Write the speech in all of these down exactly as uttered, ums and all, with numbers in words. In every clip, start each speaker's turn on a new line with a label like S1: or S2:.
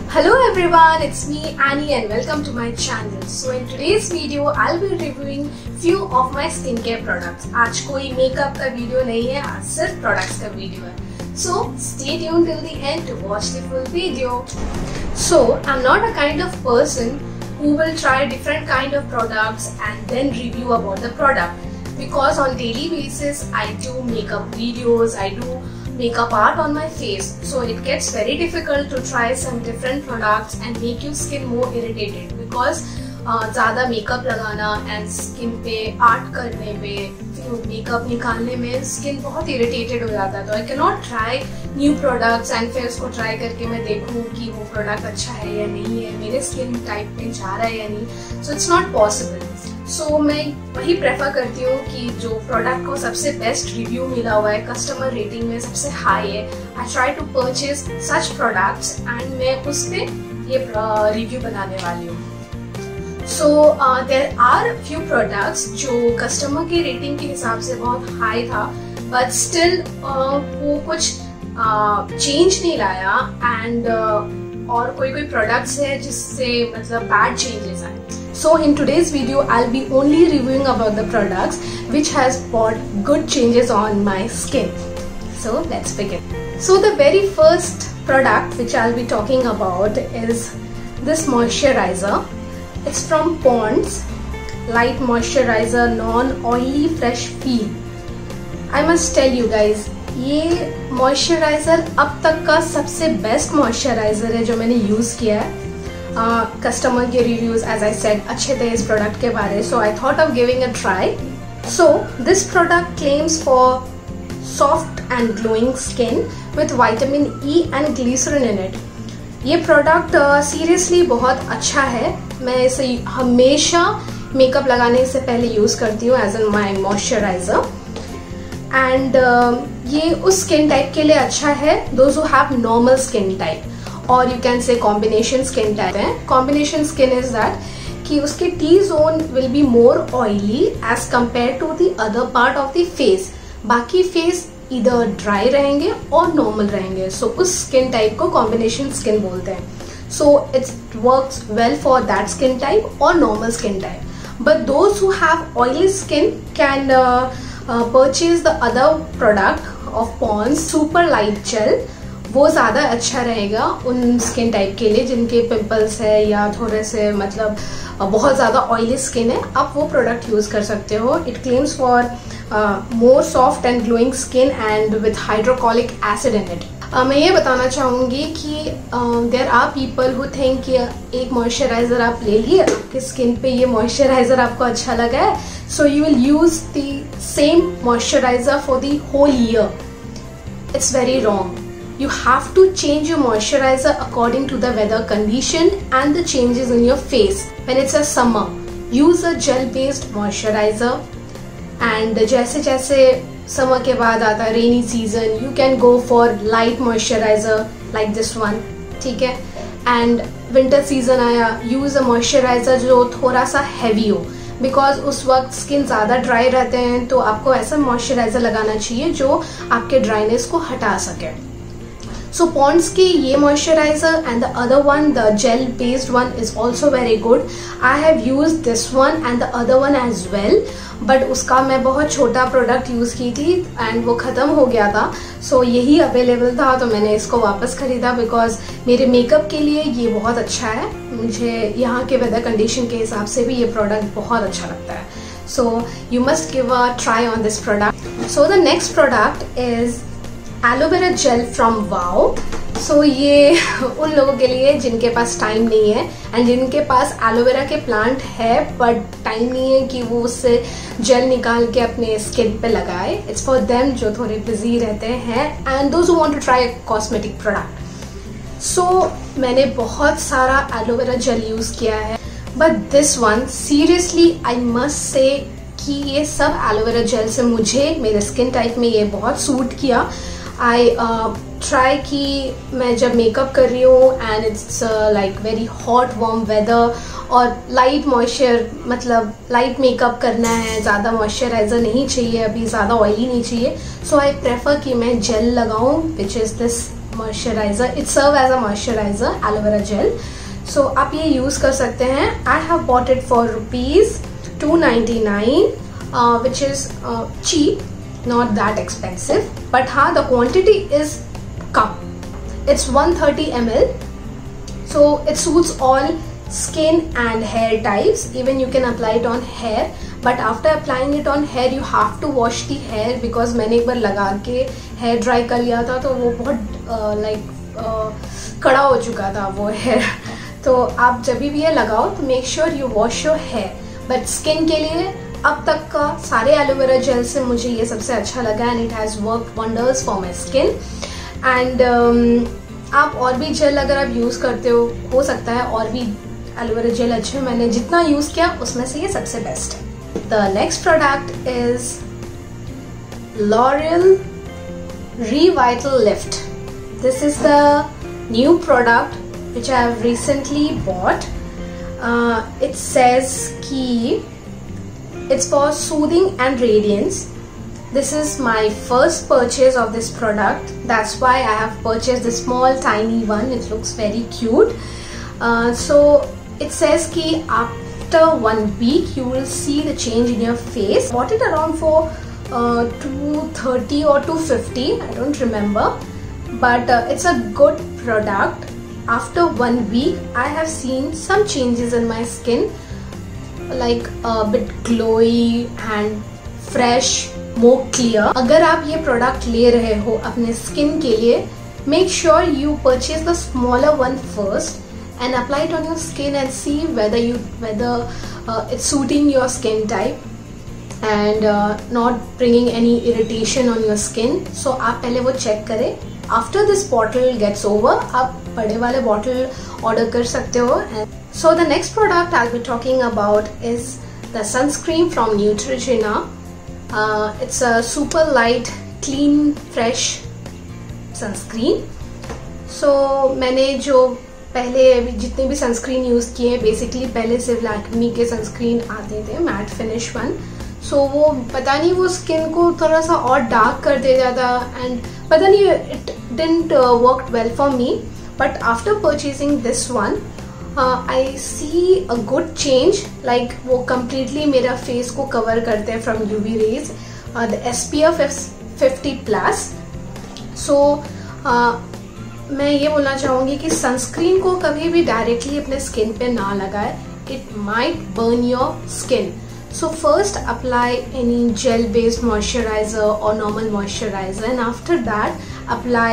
S1: Hello everyone, it's me Annie and welcome to my channel. So in today's video, I'll be reviewing few of my skincare products. आज कोई makeup का video नहीं है, आज सिर्फ products का video है. So stay tuned till the end to watch the full video. So I'm not a kind of person who will try different kind of products and then review about the product. Because on daily basis, I do makeup videos, I do makeup art on my face, so it gets very difficult to try some different products and make your skin more irritated because uh, ज़्यादा makeup लगाना and skin पे art करने पे makeup निकालने में skin बहुत irritated हो जाता है. तो I cannot try new products and फिर उसको try करके मैं देखूँ कि वो product अच्छा है या नहीं है, मेरे skin type पे जा रहा है या नहीं. So it's not possible. So so, मैं वही प्रेफर करती हूँ कि जो प्रोडक्ट को सबसे बेस्ट रिव्यू मिला हुआ है, कस्टमर रेटिंग में सबसे हाई है, I try to purchase such products and मैं उस पर ये रिव्यू बनाने वाली हूँ. So there are few products जो कस्टमर की रेटिंग के हिसाब से बहुत हाई था, बट स्टिल uh, वो कुछ चेंज uh, नहीं लाया एंड uh, और कोई कोई प्रोडक्ट्स है जिससे मतलब बैड चेंजेस आए. So in today's video, I'll be only reviewing about the products which has brought good changes on my skin. So let's begin. So the very first product which I'll be talking about is this moisturizer. It's from Pond's Light Moisturizer Non-Oily Fresh Feel. I must tell you guys, ये moisturizer अब तक का सबसे best moisturizer है जो मैंने use किया है. कस्टमर uh, के रिव्यूज एज आई सेड अच्छे थे इस प्रोडक्ट के बारे, so I thought of giving a try. So this product claims for soft and glowing skin with vitamin E and glycerine in it. ये product seriously uh, बहुत अच्छा है. मैं इसे हमेशा मेकअप लगाने से पहले यूज करती हूँ as an my moisturiser. And ये उस स्किन टाइप के लिए अच्छा है, those who have normal skin type, और you can say combination skin type है. कॉम्बिनेशन स्किन इज दैट कि उसके T zone will be more oily as compare to the other part of the face. बाकी face इधर dry रहेंगे और normal रहेंगे, so so, उस स्किन टाइप को कॉम्बिनेशन स्किन बोलते हैं. सो it's works well for that skin type और normal skin type. But those who have oily skin can purchase the other product of Pond's super light gel. वो ज़्यादा अच्छा रहेगा उन स्किन टाइप के लिए जिनके पिंपल्स है या थोड़े से मतलब बहुत ज़्यादा ऑयली स्किन है. आप वो प्रोडक्ट यूज़ कर सकते हो. It claims for more soft and glowing skin and with hydrochloric acid in it. मैं ये बताना चाहूँगी कि there are people who think कि एक मॉइस्चराइज़र आप ले लिए, आपके स्किन पे ये मॉइस्चराइज़र आपको अच्छा लगा है, so you will use the same moisturiser for the whole year. It's very wrong. You have to change your moisturizer according to the weather condition and the changes in your face. When it's a summer, use a gel-based moisturizer. And जैसे जैसे summer के बाद आता है rainy season, you can go for light moisturizer like this one, ठीक है? And winter season आया, use a moisturizer जो थोड़ा सा heavy हो, बिकॉज उस वक्त स्किन ज़्यादा ड्राई रहते हैं, तो आपको ऐसा मॉइस्चराइजर लगाना चाहिए जो आपके ड्राइनेस को हटा सके. So Pond's की ये moisturizer and the other one, the gel based one, is also very good. I have used this one and the other one as well. But उसका मैं बहुत छोटा प्रोडक्ट यूज़ की थी and वो ख़त्म हो गया था. So यही अवेलेबल था तो मैंने इसको वापस खरीदा बिकॉज मेरे मेकअप के लिए ये बहुत अच्छा है. मुझे यहाँ के वेदर कंडीशन के हिसाब से भी ये प्रोडक्ट बहुत अच्छा लगता है. So you must give a try on this product. So the next product is aloe vera gel from वाओ. सो ये उन लोगों के लिए जिनके पास टाइम नहीं है एंड जिनके पास एलोवेरा के प्लांट है बट टाइम नहीं है कि वो उससे जेल निकाल के अपने स्किन पे लगाए. इट्स फॉर देम जो थोड़े बिजी रहते हैं and those who want to try cosmetic product. So मैंने बहुत सारा एलोवेरा जेल यूज किया है, but this one seriously I must say कि ये सब एलोवेरा जेल से मुझे मेरे स्किन टाइप में ये बहुत सूट किया. आई ट्राई कि मैं जब मेकअप कर रही हूँ and it's like very hot warm weather और लाइट मॉइस्चर मतलब लाइट मेकअप करना है, ज़्यादा मॉइस्चराइजर नहीं चाहिए, अभी ज़्यादा ऑयली नहीं चाहिए, सो आई प्रेफर कि मैं जेल लगाऊँ which is this moisturiser, it serve as a moisturiser, aloe vera gel. So आप ये यूज कर सकते हैं. I have bought it for rupees two ninety nine, which is cheap, not that expensive, but हाँ, the quantity is कम. It's one hundred thirty milliliters, so it suits all skin and hair types. Even you can apply it on hair, but after applying it on hair you have to wash the hair, because मैंने एक बार लगा के hair dry कर लिया था तो वो बहुत like कड़ा हो चुका था वो hair. तो आप जब भी ये लगाओ तो make sure you wash your hair. But skin के लिए अब तक का सारे एलोवेरा जेल से मुझे ये सबसे अच्छा लगा, and it has work wonders for my skin. And आप और भी जेल अगर आप यूज़ करते हो हो सकता है और भी एलोवेरा जेल अच्छे. मैंने जितना यूज़ किया उसमें से ये सबसे बेस्ट है. The next product is L'Oreal Revitalift. This is the new product which I have recently bought. It says कि it's for soothing and radiance. This is my first purchase of this product. That's why I have purchased the small tiny one. It looks very cute. Uh, so it says ki after one week you will see the change in your face. Bought it around for uh, two thirty or two fifty. I don't remember. But uh, it's a good product. After one week I have seen some changes in my skin. Like a bit glowy and fresh, more clear. अगर आप ये product ले रहे हो अपने skin के लिए, make sure you purchase the smaller one first and apply it on your skin and see whether you whether uh, it's suiting your skin type and uh, not bringing any irritation on your skin. So आप पहले वो check करें. After this bottle gets over, आप बड़े वाले bottle order कर सकते हो. So the next product I'll be talking about is the sunscreen from Neutrogena. Uh, it's a super light, clean, fresh sunscreen. So मैंने जो पहले जितने भी सनस्क्रीन यूज़ किए हैं, बेसिकली पहले सिर्फ लैक्मे के सनस्क्रीन आते थे, matte finish one. So so, वो पता नहीं वो स्किन को थोड़ा सा और डार्क कर दे जाता, एंड पता नहीं it didn't work well for me. But after purchasing this one I see a good change. Like वो कम्प्लीटली मेरा फेस को कवर करते हैं from UV rays. The S P F fifty plus. So मैं ये बोलना चाहूँगी कि सनस्क्रीन को कभी भी डायरेक्टली अपने स्किन पे ना लगाए. It might burn your skin. So first apply any gel based moisturizer or normal moisturizer, and after that apply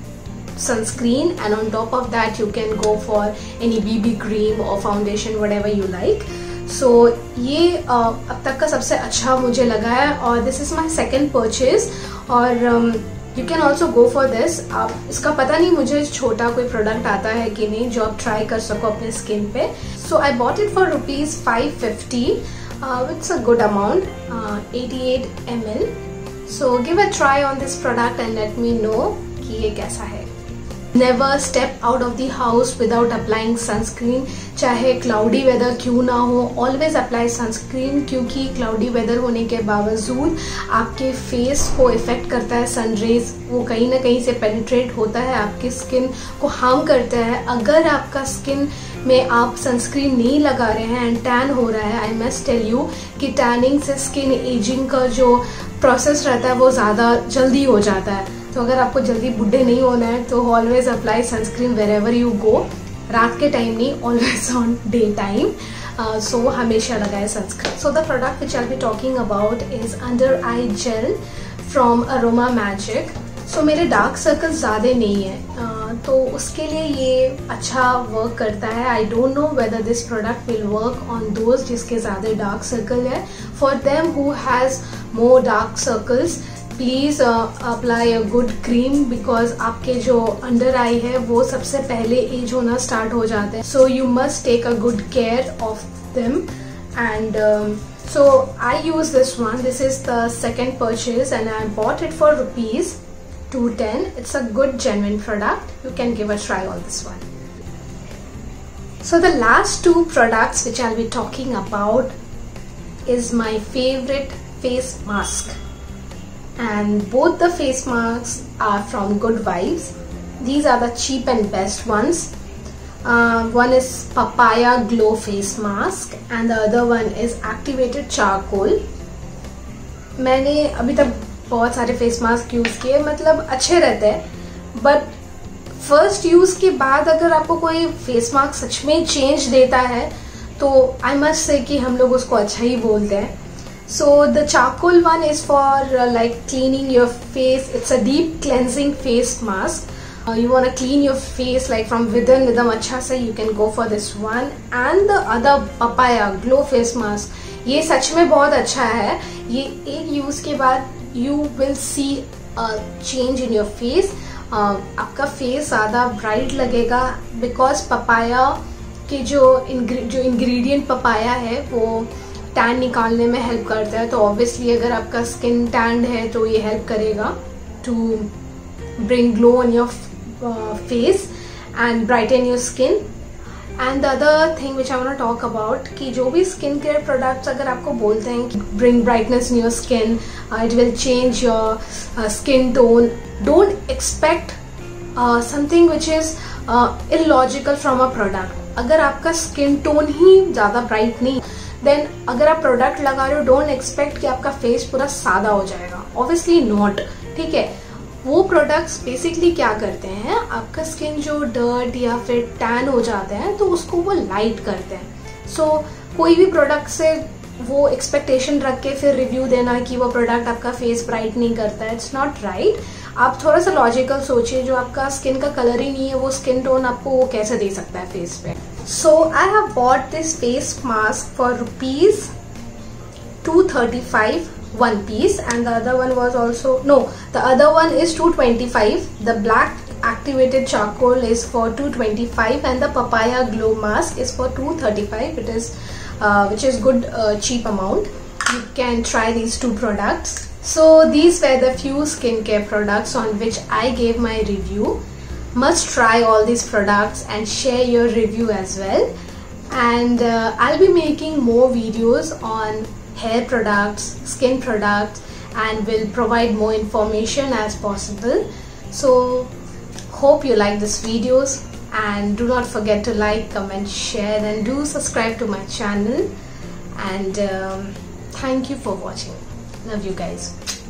S1: sunscreen, and on top of that you can go for any B B cream or foundation, whatever you like. So ये uh, अब तक का सबसे अच्छा मुझे लगा है, और this is my second purchase. और um, you can also go for this. आप इसका पता नहीं मुझे छोटा कोई प्रोडक्ट आता है कि नहीं जो आप ट्राई कर सको अपने स्किन पे. So I bought it for rupees five fifty. Uh, it's a good amount, uh, eighty-eight milliliters. So give a try on this product and let me know कि ये कैसा है. Never step out of the house without applying sunscreen. चाहे cloudy weather क्यों ना हो, always apply sunscreen, क्योंकि cloudy weather होने के बावजूद आपके फेस को इफेक्ट करता है सन रेज. वो कहीं ना कहीं से पेनिट्रेट होता है, आपकी स्किन को हार्म करता है. अगर आपका स्किन में आप सनस्क्रीन नहीं लगा रहे हैं एंड टैन हो रहा है, आई मस्ट टेल यू कि टैनिंग से स्किन एजिंग का जो प्रोसेस रहता है वो ज़्यादा जल्दी हो जाता है. तो अगर आपको जल्दी बुढ़े नहीं होना है तो always apply sunscreen wherever you go. रात के टाइम नहीं, always on day time. So हमेशा लगाए sunscreen. So the product which I be talking about is under eye gel from Aroma Magic. So मेरे डार्क सर्कल्स ज़्यादा नहीं है, uh, तो उसके लिए ये अच्छा वर्क करता है. I don't know whether this product will work on those जिसके ज़्यादा डार्क सर्कल है. For them who has more dark circles, please apply a good cream, because आपके जो अंडर आई है वो सबसे पहले एज होना स्टार्ट हो जाते हैं. So you must take a good care of them. And so I use this one. This is the second purchase and I bought it for rupees two ten. It's a good genuine product. You can give a try on this one. So the last two products which I'll be talking about is my favorite face mask, and both the face masks are from Good Vibes. these are the cheap and best ones. Uh, one is papaya glow face mask and the other one is activated charcoal. मैंने अभी तक बहुत सारे face mask use किए, मतलब अच्छे रहते हैं, बट फर्स्ट यूज के बाद अगर आपको कोई फेस मास्क सच में चेंज देता है तो आई मस्ट से कि हम लोग उसको अच्छा ही बोलते हैं. So the charcoal one is for like cleaning your face. It's a deep cleansing face mask. You want to clean your face like from within एकदम अच्छा से, you can go for this one. And the other papaya glow face mask, ये सच में बहुत अच्छा है. ये एक यूज के बाद you will see a change in your face. आपका फेस ज़्यादा ब्राइट लगेगा बिकॉज पपाया के जो इंग्री, जो इंग्रेडिएंट पपाया है वो टैन निकालने में हेल्प करता है. तो ऑब्वियसली अगर आपका स्किन टैंड है तो ये हेल्प करेगा to bring glow on your face and brighten your skin. And the other thing which I want to talk about कि जो भी स्किन केयर प्रोडक्ट्स अगर आपको बोलते हैं कि bring brightness in your skin, it will change your skin tone, don't expect something which is illogical from a product. अगर आपका स्किन टोन ही ज़्यादा ब्राइट नहीं, देन अगर आप प्रोडक्ट लगा रहे हो डोंट एक्सपेक्ट कि आपका फेस पूरा सादा हो जाएगा. Obviously not. ठीक है, वो प्रोडक्ट्स बेसिकली क्या करते हैं, आपका स्किन जो डर्ट या फिर टैन हो जाते हैं तो उसको वो लाइट करते हैं. सो so, कोई भी प्रोडक्ट से वो एक्सपेक्टेशन रख के फिर रिव्यू देना कि वो प्रोडक्ट आपका फेस ब्राइट नहीं करता है, इट्स नॉट राइट. आप थोड़ा सा लॉजिकल सोचिए, जो आपका स्किन का कलर ही नहीं है वो स्किन टोन आपको वो कैसे दे सकता है फेस पे. So I have bought this face mask for rupees two thirty five one piece and the other one was also no the other one is two twenty-five. The black activated charcoal is for two twenty-five and the papaya glow mask is for two thirty-five. It is uh, which is good uh, cheap amount. You can try these two products. So these were the few skincare products on which I gave my review. Must try all these products and share your review as well. And uh, I'll be making more videos on hair products, skin products, and will provide more information as possible. So hope you like this videos and do not forget to like, comment, share and do subscribe to my channel. And um, thank you for watching. Love you guys.